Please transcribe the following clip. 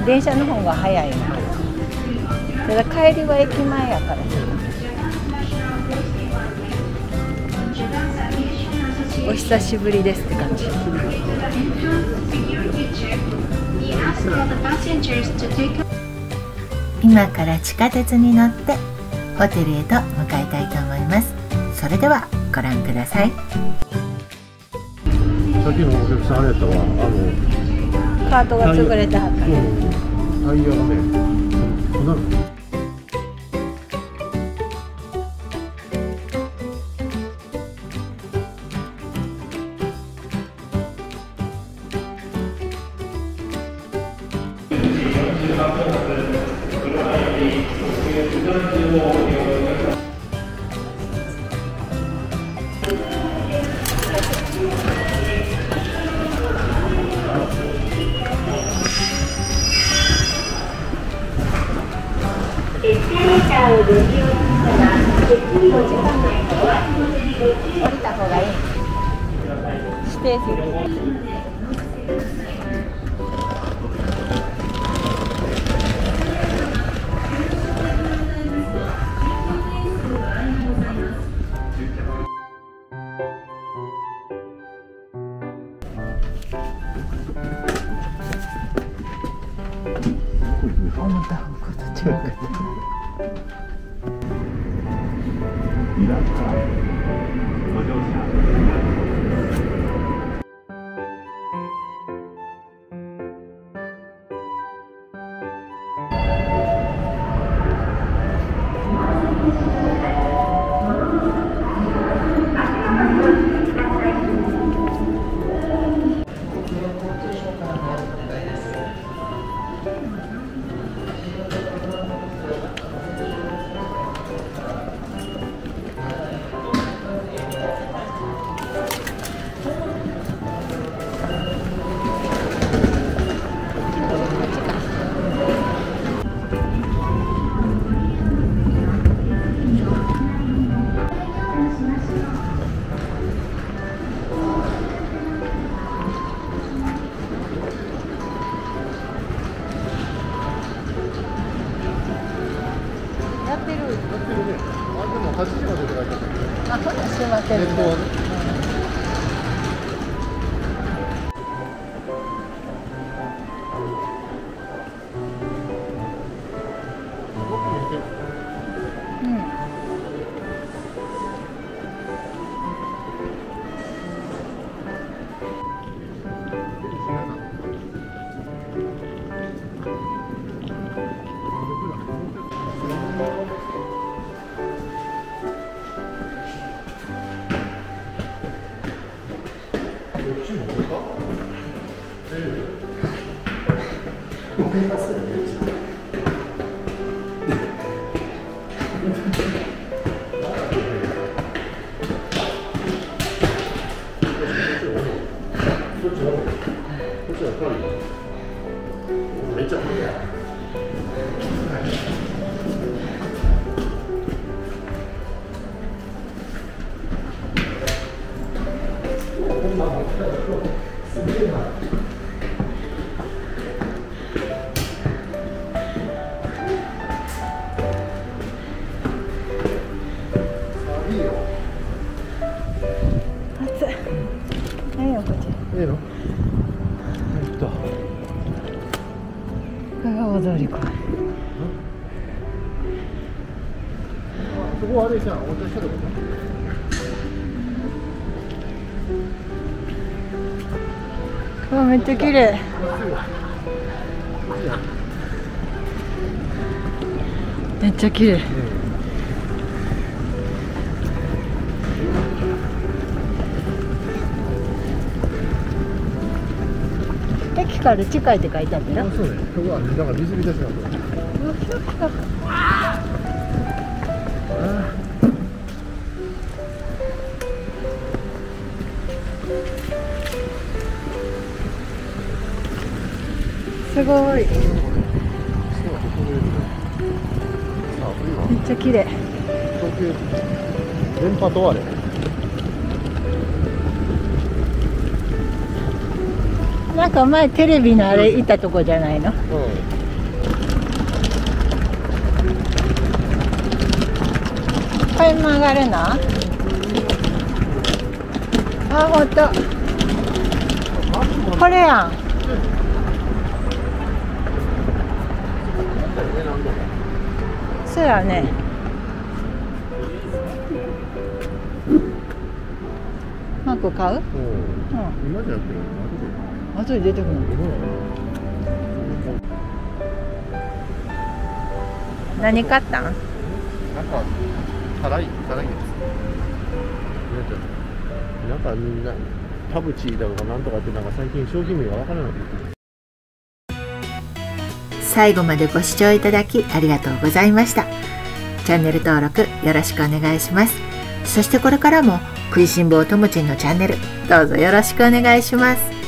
電車の方が早いな。ただ帰りは駅前やから。お久しぶりですって感じ。今から地下鉄に乗ってホテルへと向かいたいと思います。それではご覧ください。 さっきのお客さんあれやったわ、 カートが潰れたはった。 タイヤがね、 降りた方がいい。指定席。思ったこと違う。8時までって書いてあったけど。あ、これはすいません。めっちゃ古いや。いいの？ 香川通りか。 そこあれじゃん、お茶したとこ。 わ、めっちゃ綺麗。めっちゃ綺麗。駅から近いって書いてあったよ。 そうね。そこはだから水浸しなんだよ。 すごい。めっちゃ綺麗。 電波とあれ。 なんか前テレビのあれいたとこじゃないの？ うん。 辺曲がるの？あ、ほんと。これやん。そうやね。マーク買う？うん。 今じゃなくて、 後で出てくるの。何買ったん？ なんか、辛いです。なんかみんな、パブチーだとかなんとかってなんか最近商品名がわからなくなってきて。 最後までご視聴いただきありがとうございました。チャンネル登録よろしくお願いします。そしてこれからも食いしん坊ともちんのチャンネルどうぞよろしくお願いします。